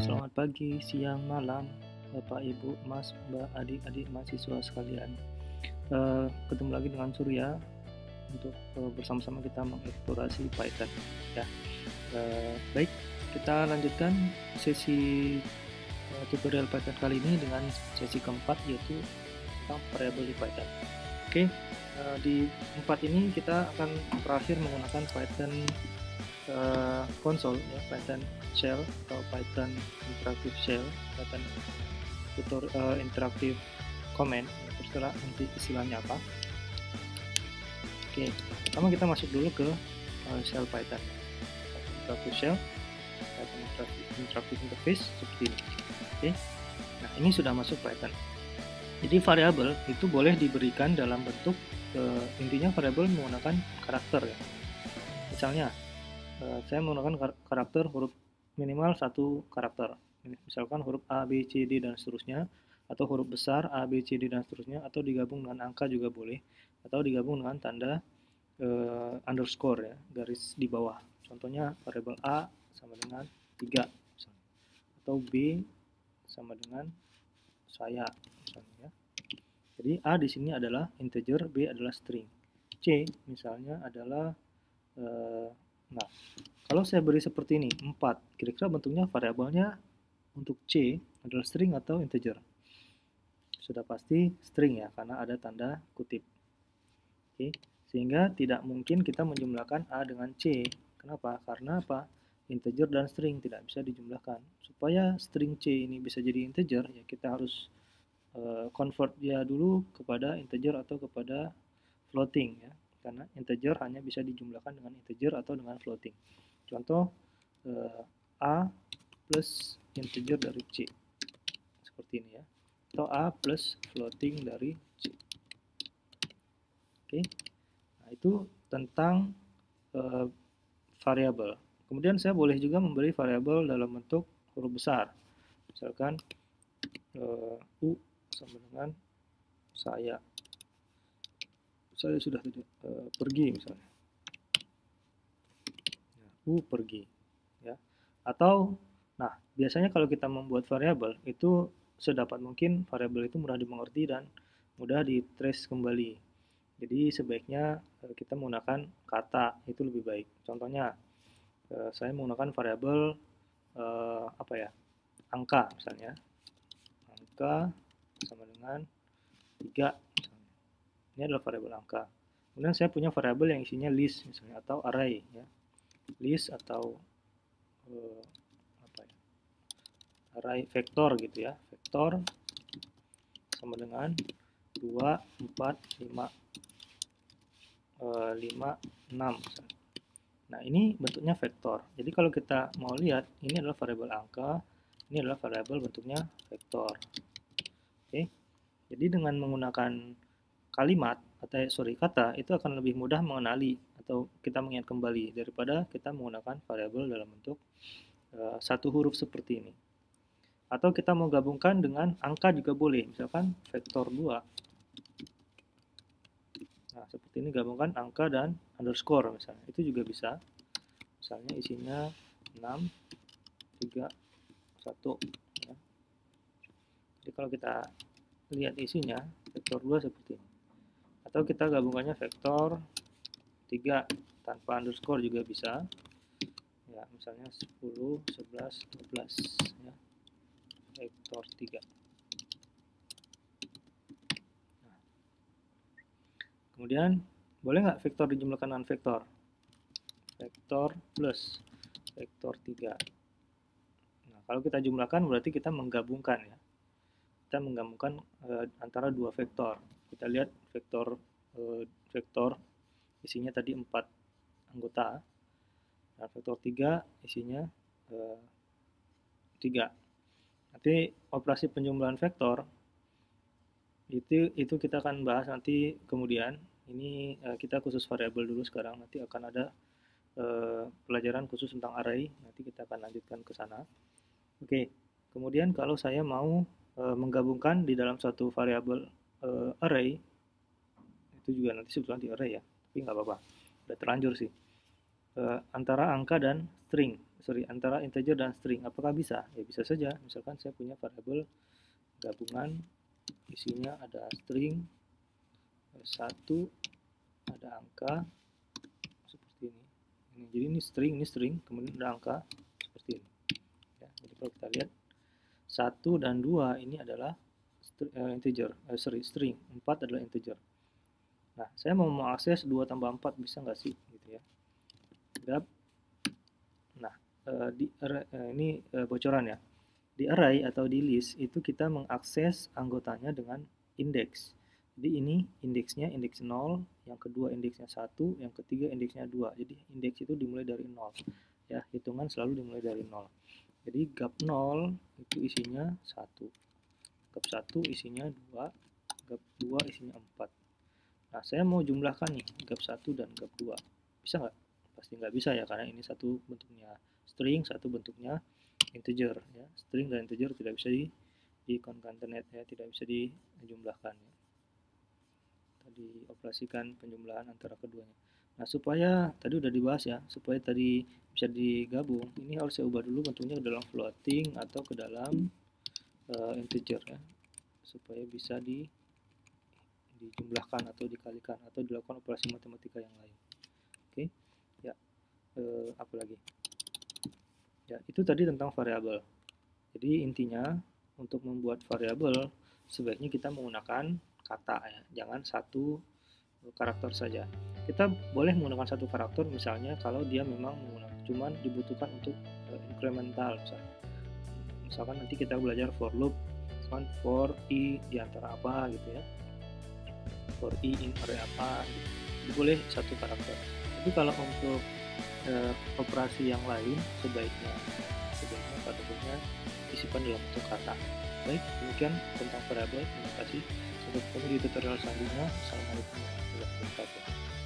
Selamat pagi, siang, malam, Bapak, Ibu, Mas, Mbak, adik-adik mahasiswa sekalian. Ketemu lagi dengan Surya untuk bersama-sama kita mengeksplorasi Python. Ya, baik, kita lanjutkan sesi tutorial Python kali ini dengan sesi keempat, yaitu tentang variabel di Python. Oke, di tempat ini kita akan terakhir menggunakan Python konsol, ya, Python shell atau Python interactive shell, Python interactive command, terserah nanti istilahnya apa. Oke, pertama kita masuk dulu ke shell Python interactive shell, Python interactive interface seperti ini. Oke, nah ini sudah masuk Python. Jadi variabel itu boleh diberikan dalam bentuk intinya variabel menggunakan karakter, ya. Misalnya saya menggunakan karakter huruf minimal 1 karakter, misalkan huruf A, B, C, D, dan seterusnya, atau huruf besar A, B, C, D, dan seterusnya, atau digabung dengan angka juga boleh, atau digabung dengan tanda underscore, ya, garis di bawah. Contohnya variabel A sama dengan 3 misalnya, atau B sama dengan saya misalnya, ya. Jadi A di sini adalah integer, B adalah string, C misalnya adalah nah, kalau saya beri seperti ini, 4, kira-kira bentuknya variabelnya untuk C adalah string atau integer? Sudah pasti string, ya, karena ada tanda kutip. Oke, sehingga tidak mungkin kita menjumlahkan A dengan C. Kenapa? Karena apa? Integer dan string tidak bisa dijumlahkan. Supaya string C ini bisa jadi integer, ya kita harus convert dia dulu kepada integer atau kepada floating, ya. Karena integer hanya bisa dijumlahkan dengan integer atau dengan floating. Contoh A plus integer dari C seperti ini, ya, atau A plus floating dari C. Oke, nah itu tentang variabel. Kemudian saya boleh juga memberi variabel dalam bentuk huruf besar, misalkan U sama dengan saya sudah pergi misalnya, U pergi, ya. Atau nah biasanya kalau kita membuat variabel itu sedapat mungkin variabel itu mudah dimengerti dan mudah di trace kembali. Jadi sebaiknya kita menggunakan kata itu lebih baik. Contohnya saya menggunakan variabel apa ya, angka misalnya, angka sama dengan 3 misalnya. Ini adalah variabel angka. Kemudian saya punya variabel yang isinya list misalnya, atau array, ya, list atau apa ya, array vektor gitu, ya, vektor sama dengan 2, 4, 5, 5, 6 misalnya. Nah ini bentuknya vektor. Jadi kalau kita mau lihat, ini adalah variabel angka, ini adalah variabel bentuknya vektor. Oke, jadi dengan menggunakan kalimat atau kata itu akan lebih mudah mengenali atau kita mengingat kembali daripada kita menggunakan variabel dalam bentuk satu huruf seperti ini. Atau kita mau gabungkan dengan angka juga boleh, misalkan vektor 2. Nah, seperti ini, gabungkan angka dan underscore misalnya, itu juga bisa. Misalnya isinya 6, 3, 1, ya. Jadi kalau kita lihat isinya, vektor 2 seperti ini. Atau kita gabungannya vektor 3 tanpa underscore juga bisa. Ya, misalnya 10, 11, 12, ya. Vektor 3. Nah. Kemudian, boleh nggak vektor dijumlahkan dengan vektor? Vektor plus vektor 3. Nah, kalau kita jumlahkan berarti kita menggabungkan, ya. Kita menggabungkan antara dua vektor. Kita lihat vektor isinya tadi 4 anggota. Nah, vektor 3 isinya 3. Nanti operasi penjumlahan vektor itu kita akan bahas nanti kemudian. Ini kita khusus variabel dulu sekarang, nanti akan ada pelajaran khusus tentang array, nanti kita akan lanjutkan ke sana. Oke, kemudian kalau saya mau menggabungkan di dalam satu variabel array, itu juga nanti sebetulnya di array, ya, tapi nggak apa-apa, udah terlanjur sih, antara angka dan string. antara integer dan string. Apakah bisa? Ya bisa saja. Misalkan saya punya variabel gabungan, isinya ada string 1, ada angka seperti ini. Jadi ini string, kemudian ada angka seperti ini. Ya, jadi kalau kita lihat 1 dan 2 ini adalah string, 4 adalah integer. Nah, saya mau mengakses 2 tambah 4 bisa nggak sih? Gitu ya. Gap. Nah, ini bocoran ya. Di array atau di list itu kita mengakses anggotanya dengan indeks. Jadi ini indeksnya indeks 0, yang kedua indeksnya 1, yang ketiga indeksnya 2. Jadi indeks itu dimulai dari 0. Ya, hitungan selalu dimulai dari 0. Jadi gap 0 itu isinya 1. Gap 1 isinya 2, gap 2 isinya 4. Nah, saya mau jumlahkan nih gap 1 dan gap 2. Bisa nggak? Pasti nggak bisa ya, karena ini satu bentuknya string, satu bentuknya integer. Ya. String dan integer tidak bisa di concatenate, ya, tidak bisa dijumlahkan. Ya. Dioperasikan penjumlahan antara keduanya. Nah, supaya tadi udah dibahas ya, supaya tadi bisa digabung, ini harus saya ubah dulu bentuknya ke dalam floating atau ke dalam integer ya, supaya bisa dijumlahkan atau dikalikan atau dilakukan operasi matematika yang lain. Oke, ya, apa lagi? Ya, itu tadi tentang variabel. Jadi intinya untuk membuat variabel sebaiknya kita menggunakan kata ya, jangan satu karakter saja. Kita boleh menggunakan satu karakter misalnya kalau dia memang menggunakan cuman dibutuhkan untuk incremental misalkan nanti kita belajar for loop, misalkan for i di antara apa gitu ya, for i in array apa gitu. Jadi boleh satu karakter. Tapi kalau untuk operasi yang lain sebaiknya pada umumnya disimpan dalam bentuk kata. Baik, demikian tentang variabel. Terima kasih. Sampai ketemu di tutorial selanjutnya. Assalamualaikum warahmatullahi wabarakatuh.